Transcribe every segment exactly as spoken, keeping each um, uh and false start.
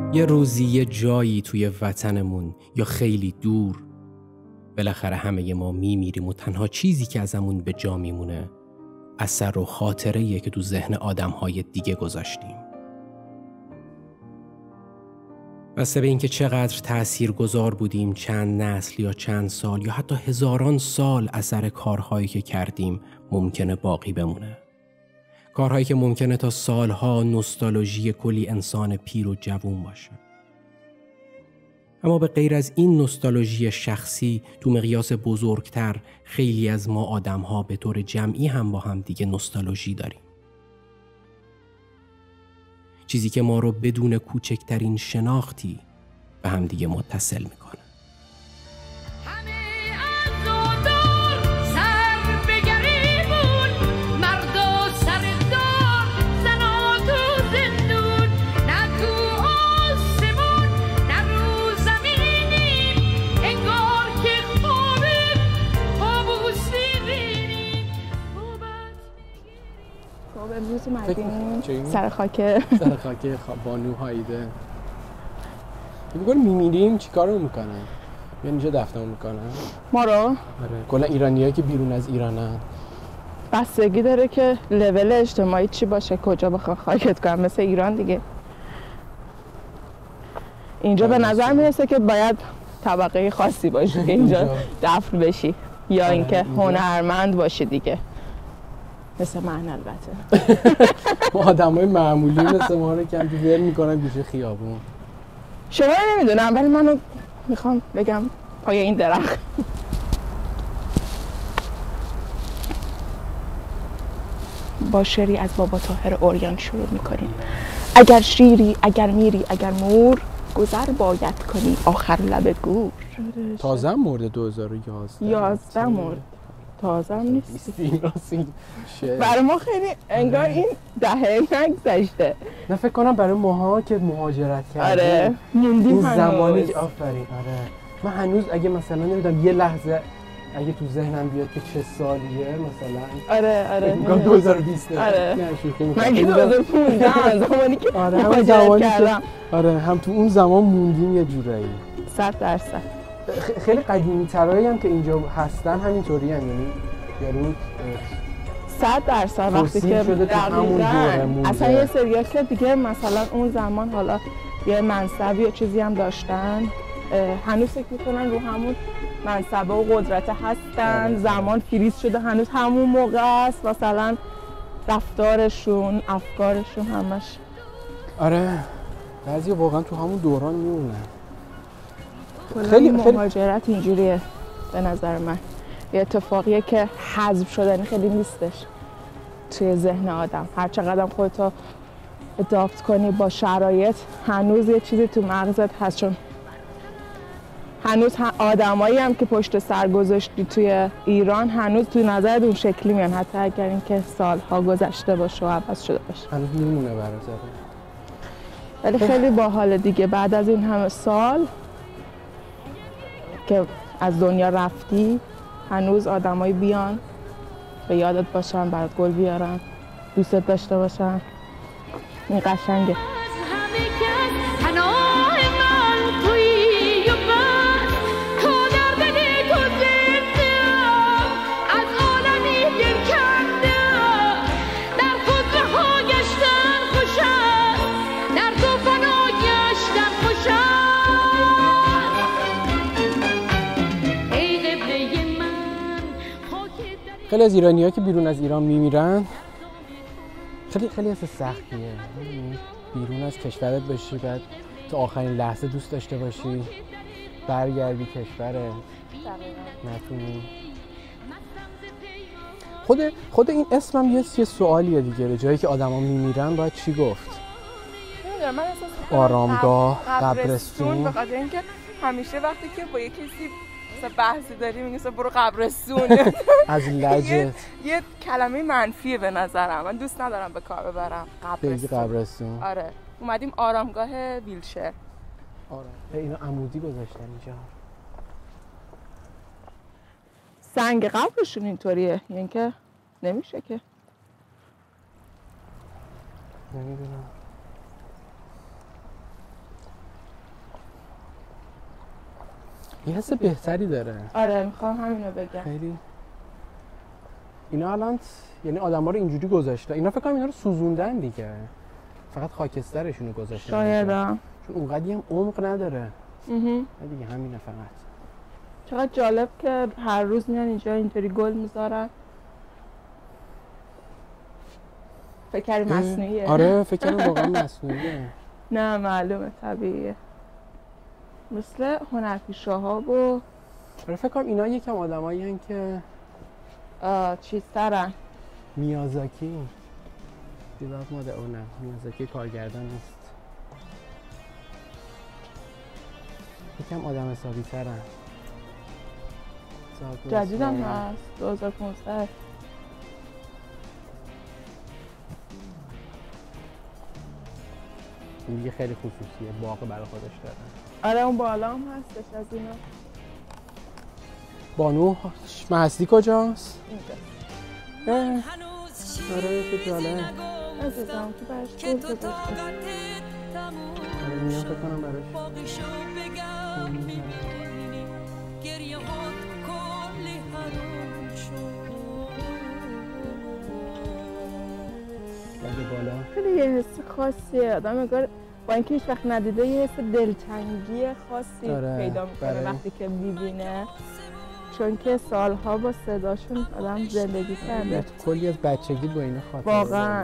یه روزی یه جایی توی وطنمون یا خیلی دور بالاخره همه ما میمیریم و تنها چیزی که ازمون به جا میمونه اثر و خاطره‌ایه که تو ذهن آدم‌های دیگه گذاشتیم. بسته به اینکه چقدر تأثیرگذار بودیم، چند نسل یا چند سال یا حتی هزاران سال اثر کارهایی که کردیم ممکنه باقی بمونه. کارهایی که ممکنه تا سالها نوستالژی کلی انسان پیر و جوون باشه. اما به غیر از این نوستالژی شخصی، تو مقیاس بزرگتر خیلی از ما آدم‌ها به طور جمعی هم با هم دیگه نوستالژی داریم. چیزی که ما رو بدون کوچکترین شناختی به هم دیگه متصل میکنه. امروز اومدیم سر خاک سر خاک بانو هایده. میگن میمیریم چیکارو میکنن؟ میان اینجا دفنمون میکنن ما رو؟ آره. کلا ایرانیایی که بیرون از ایرانن بستگی داره که لول اجتماعی چی باشه، کجا بخوان خاکت کنن. مثل ایران دیگه اینجا به نظر میرسه که باید طبقه خاصی باشی که اینجا دفن بشی یا اینکه هنرمند باشی دیگه، مثل من. البته ما آدمای معمولی مثل ما رو کم ول میکنن گوشه خیابون. شما نمیدونم ولی منو میخوام بگم پای این درخت. با شعری از بابا طاهر عریان شروع میکنیم. اگر شیری، اگر میری، اگر مور، گذر باید کنی آخر لب گور. تازه مرده دو هزار و یازده یازده مرد. تازه هم نیست. برای برای ما خیلی انگار این دهه نگذشته. نه فکر کنم برای ماها که مهاجرت کردیم آره موندیم این هنوز. زمانی که آفرین آره من هنوز اگه مثلا نمیدونم یه لحظه اگه تو ذهنم بیاد که چه سالیه مثلا آره آره میگم دو هزار و بیست آره نه شوخی میکنم من که دو هزار و پانزده زمانی که آره هم مهاجرت زمانی کردم. که آره هم تو اون زمان موندیم یه جورایی. صد درصد. خیلی قدیمی ترایی هم که اینجا هستن همینطوری هم یعنی یارو صد درصد وقتی که دقیقاً اصلا یه سریال که دیگه مثلا اون زمان حالا یه منصبی یا چیزی هم داشتن هنوز فکر میکنن رو همون منصبه و قدرت هستن. زمان فریز شده هنوز همون موقع است مثلا رفتارشون افکارشون همش. آره بعضی واقعا تو همون دوران میمونن. خیلی مهاجرت اینجوریه به نظر من، یه اتفاقیه که حذف شدنی خیلی نیستش توی ذهن آدم. هر چقدر خودتو اداپت کنی با شرایط هنوز یه چیزی تو مغزت هست، چون هنوز آدمایی هم که پشت سر گذاشتی توی ایران هنوز توی نظرت اون شکلی میان، حتی اگر اینکه سالها گذشته باشه و عوض شده باشه هنوز میمونه برات. ولی خیلی باحال دیگه بعد از این همه سال که از دنیا رفتی هنوز آدمایی بیان به یادت باشن، برات گل بیارن، دوستت داشته باشن. این قشنگه. خیلی از ایرانی‌ها که بیرون از ایران میمیرن خیلی خیلی اصلا سختیه بیرون از کشورت باشی بعد تا آخرین لحظه دوست داشته باشی برگردی کشورت نتونی. خود خود این اسمم یه یه سوالیه دیگه، به جایی که آدما میمیرن باید چی گفت؟ نمیدونم من احساس آرامگاه، قبرستون. به خاطر اینکه همیشه وقتی که با یه کسی مثلا بحثی داری میگه برو قبرستون از لجت یه کلمه منفیه به نظرم. من دوست ندارم به کار ببرم قبرستون. قبرستون. آره اومدیم آرامگاه ویلچر. آره اینا عمودی گذاشتن اینجا. سنگ قبرشون اینطوریه، یعنی که نمیشه که. نمیدونم. یه حس بهتری داره. آره میخوام همینو بگم. خیلی اینا الان یعنی آدما رو اینجوری گذاشته، اینا فکر کنم اینا رو سوزوندن دیگه، فقط خاکسترشون رو گذاشتن شاید چون اونقدی هم عمق نداره. اها دیگه همینه فقط. چقدر جالب که هر روز میان اینجا اینطوری گل میذارن. فکر کردی مصنوعیه؟ آره فکر کردم واقعا مصنوعیه. نه معلومه طبیعیه. مثل هنرپیشه‌ها و آره فکر کنم اینا یکم آدمایی هستن که چیز ترن. میازاکی دیواب ماده او نه میازاکی کارگردان نیست. یکم آدم حسابی ترن. جدید هم هست دو هزار و پانزده. این دیگه خیلی خصوصیه، باغ برای خودش داره. آره اون بالا هم هستش از اینا. بانو مهستی کجاست؟ اینجا. آره چه جالب. عزیزم تو برش گل گذاشته. آره میام فکر کنم براش. بالا. خیلی یه حس خاصیه آدم انگار با اینکه هیچ وقت ندیده یه حس دلتنگی خاصی آره، پیدا میکنه برای... وقتی که میبینه، چون که سالها با صداشون آدم زندگی کرده. کلی از بچگی با اینا خاطره واقعا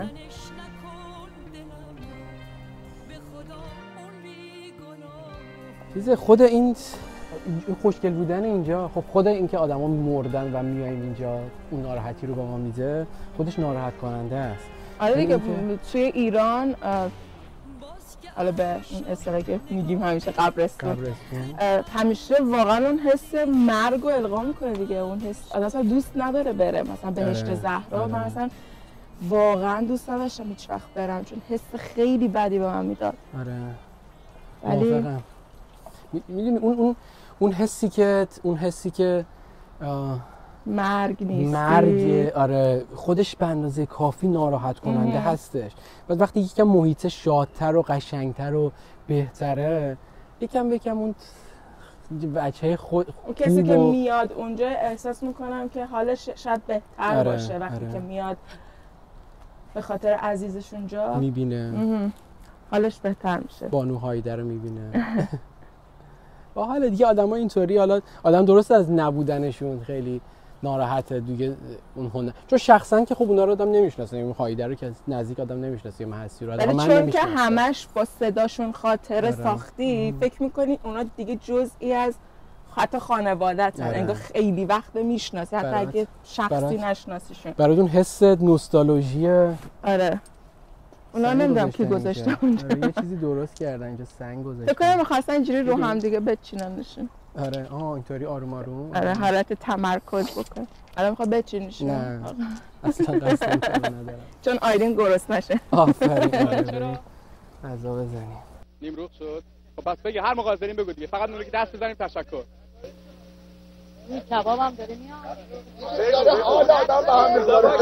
چیز خود این خوشگل بودن اینجا، خب خود این که آدما مردن و میایم اینجا اون ناراحتی رو با ما میده، خودش ناراحت کننده است. آره دیگه توی ایران حالا به این اصطلاحی که میگیم همیشه قبرستون, قبرستون. همیشه واقعا اون حس مرگ رو القا میکنه دیگه. اون حس آدم اصلا دوست نداره بره مثلا بهشت زهرا. من اصلا واقعا دوست نداشتم هیچ وقت برم چون حس خیلی بدی به من میداد. آره ولی میدونی اون اون اون حسی که اون حسی که مرگ نیست، مرگ آره خودش به اندازه کافی ناراحت کننده هستش. بعد وقتی یکم محیط شادتر و قشنگتر و بهتره، یکم یکم اون بچه خود اون کسی که میاد اونجا احساس میکنم که حالش شاید بهتر آره، باشه وقتی آره. که میاد به خاطر عزیزش اونجا میبینه حالش بهتر میشه. بانو هایده رو میبینه. با حال دیگه آدم ها اینطوری، حالا آدم درست از نبودنشون خیلی ناراحته دیگه اون هنر، چون شخصا که خب اونا رو آدم نمیشناسه، این هایده رو که نزدیک آدم نمیشناسه، یا مهستی رو آدم من چون که همش با صداشون خاطره آره. ساختی ام. فکر میکنی اونا دیگه جزئی از حتی خانوادت آره. انگار خیلی وقت میشناسی حتی برات. اگه شخصی نشناسیشون برات اون حس نوستالژی آره اونا نمیدونم کی گذاشته اونجا. آره یه چیزی درست کردن اینجا، سنگ گذاشتن. فکر کنم می‌خواستن اینجوری رو هم دیگه بچیننشون. آره آها اینطوری آروم آروم. آره حالت تمرکز بکن. الان می‌خواد بچیننشون. نه اصلا قصد ندارم. چون آیرین گرسنه نشه. آفرین. آره غذا بزنیم. نیمروز شد. خب بس بگی هر موقع حاضرین بگو دیگه. فقط میگی دست بزنیم تشکر. این کبابم داره میاد. داره حال آدم به هم می‌ذاره.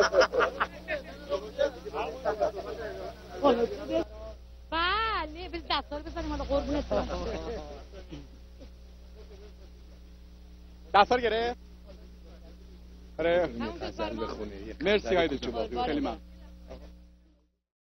بله بس دستا رو بزنیم حالا قربونت برم. دستا رو گرفت؟ آره مرسی هایده جون خیلی ممنون.